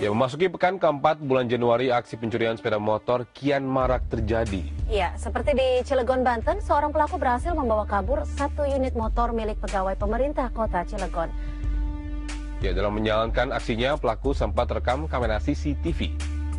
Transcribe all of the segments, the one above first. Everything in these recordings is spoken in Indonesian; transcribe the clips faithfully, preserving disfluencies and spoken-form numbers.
Ya, memasuki pekan keempat bulan Januari, aksi pencurian sepeda motor kian marak terjadi. Ya, seperti di Cilegon, Banten, seorang pelaku berhasil membawa kabur satu unit motor milik pegawai pemerintah kota Cilegon. Ya, dalam menjalankan aksinya, pelaku sempat rekam kamera C C T V.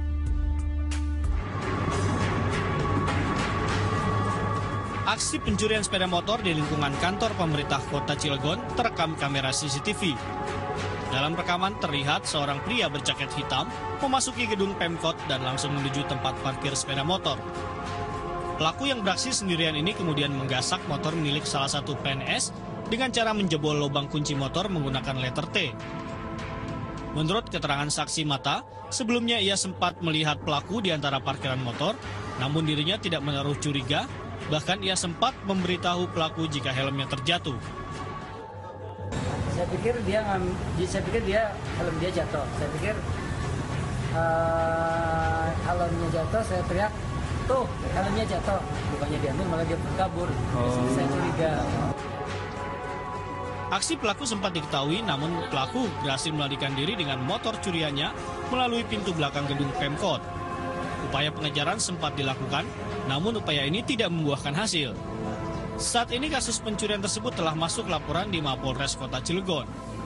Aksi pencurian sepeda motor di lingkungan kantor pemerintah kota Cilegon terekam kamera C C T V. Dalam rekaman terlihat seorang pria berjaket hitam memasuki gedung Pemkot dan langsung menuju tempat parkir sepeda motor. Pelaku yang beraksi sendirian ini kemudian menggasak motor milik salah satu P N S dengan cara menjebol lubang kunci motor menggunakan letter T. Menurut keterangan saksi mata, sebelumnya ia sempat melihat pelaku di antara parkiran motor, namun dirinya tidak menaruh curiga, bahkan ia sempat memberitahu pelaku jika helmnya terjatuh. Saya pikir dia saya pikir dia helm dia jatuh. Saya pikir uh, helmnya jatuh, saya teriak, tuh helmnya jatuh. Bukannya diambil, malah dia kabur. Oh. Saya curiga. Aksi pelaku sempat diketahui, namun pelaku berhasil melarikan diri dengan motor curiannya melalui pintu belakang gedung Pemkot. Upaya pengejaran sempat dilakukan, namun upaya ini tidak membuahkan hasil. Saat ini kasus pencurian tersebut telah masuk laporan di Mapolres Kota Cilegon.